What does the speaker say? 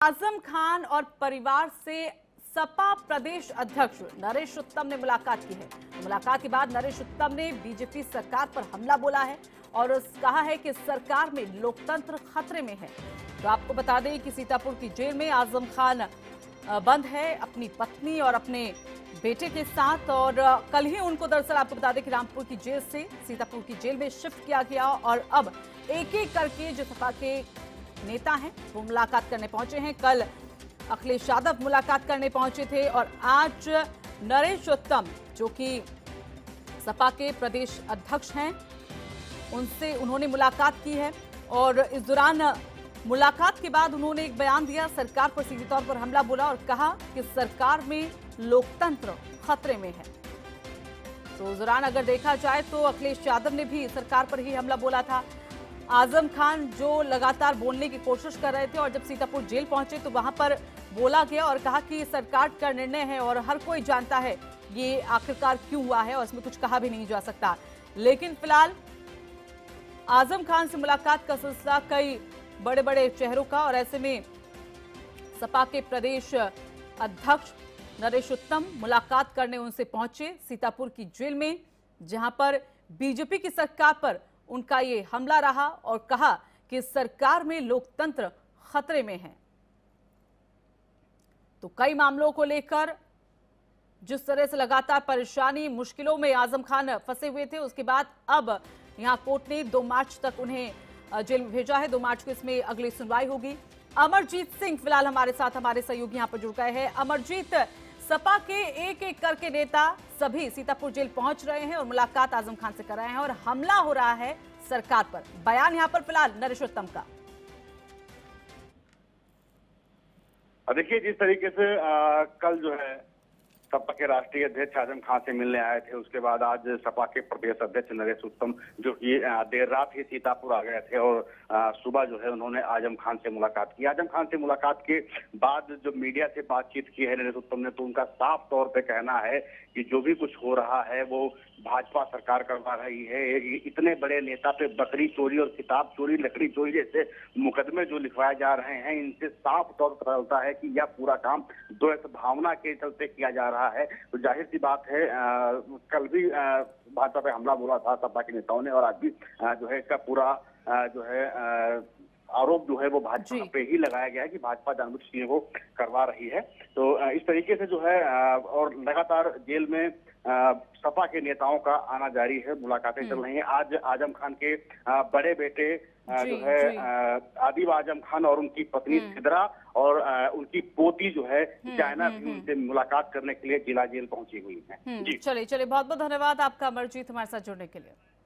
आजम खान और परिवार से सपा प्रदेश अध्यक्ष नरेश उत्तम ने मुलाकात की है। मुलाकात के बाद नरेश उत्तम ने बीजेपी सरकार पर हमला बोला है और कहा है कि सरकार में लोकतंत्र खतरे में है। तो आपको बता दें कि सीतापुर की जेल में आजम खान बंद है अपनी पत्नी और अपने बेटे के साथ, और कल ही उनको दरअसल आपको बता दें कि रामपुर की जेल से सीतापुर की जेल में शिफ्ट किया गया और अब एक एक करके जो सपा के नेता हैं वो मुलाकात करने पहुंचे हैं। कल अखिलेश यादव मुलाकात करने पहुंचे थे और आज नरेश उत्तम जो कि सपा के प्रदेश अध्यक्ष हैं उनसे उन्होंने मुलाकात की है। और इस दौरान मुलाकात के बाद उन्होंने एक बयान दिया, सरकार पर सीधे तौर पर हमला बोला और कहा कि सरकार में लोकतंत्र खतरे में है। तो इस दौरान अगर देखा जाए तो अखिलेश यादव ने भी सरकार पर ही हमला बोला था। आजम खान जो लगातार बोलने की कोशिश कर रहे थे और जब सीतापुर जेल पहुंचे तो वहां पर बोला गया और कहा कि सरकार का निर्णय है और हर कोई जानता है ये आखिरकार क्यों हुआ है और इसमें कुछ कहा भी नहीं जा सकता। लेकिन फिलहाल आजम खान से मुलाकात का सिलसिला कई बड़े बड़े चेहरों का, और ऐसे में सपा के प्रदेश अध्यक्ष नरेश उत्तम मुलाकात करने उनसे पहुंचे सीतापुर की जेल में, जहां पर बीजेपी की सरकार पर उनका ये हमला रहा और कहा कि सरकार में लोकतंत्र खतरे में है। तो कई मामलों को लेकर जिस तरह से लगातार परेशानी मुश्किलों में आजम खान फंसे हुए थे, उसके बाद अब यहां कोर्ट ने 2 मार्च तक उन्हें जेल में भेजा है। 2 मार्च को इसमें अगली सुनवाई होगी। अमरजीत सिंह फिलहाल हमारे साथ, हमारे सहयोगी यहां पर जुड़ गए हैं। अमरजीत, सपा के एक एक करके नेता सभी सीतापुर जेल पहुंच रहे हैं और मुलाकात आजम खान से कर रहे हैं और हमला हो रहा है सरकार पर। बयान यहां पर फिलहाल नरेश उत्तम का। देखिए, जिस तरीके से कल जो है सपा के राष्ट्रीय अध्यक्ष आजम खान से मिलने आए थे, उसके बाद आज सपा के प्रदेश अध्यक्ष नरेश उत्तम जो कि देर रात ही सीतापुर आ गए थे और सुबह जो है उन्होंने आजम खान से मुलाकात की। आजम खान से मुलाकात के बाद जो मीडिया से बातचीत की है नरेश उत्तम ने, तो उनका साफ तौर पे कहना है कि जो भी कुछ हो रहा है वो भाजपा सरकार करवा रही है। इतने बड़े नेता पे बकरी चोरी और किताब चोरी, लकड़ी चोरी जैसे मुकदमे जो लिखवाए जा रहे हैं, इनसे साफ तौर पर चलता है कि यह पूरा काम द्वेष भावना के चलते किया जा रहा है। तो जाहिर सी बात है, कल भी भाजपा पे हमला बोला था सपा के नेताओं ने और आज भी जो है इसका पूरा जो है आरोप जो है वो भाजपा पे ही लगाया गया है कि भाजपा जानबूझ चीजों को करवा रही है। तो इस तरीके से जो है और लगातार जेल में सपा के नेताओं का आना जारी है, मुलाकातें चल रही हैं। आज आजम खान के बड़े बेटे जो है आदिब आजम खान और उनकी पत्नी सिद्रा और उनकी पोती जो है चाइना भी उनसे मुलाकात करने के लिए जिला जेल पहुंची हुई है। चलिए बहुत बहुत धन्यवाद आपका अमरजीत हमारे साथ जुड़ने के लिए।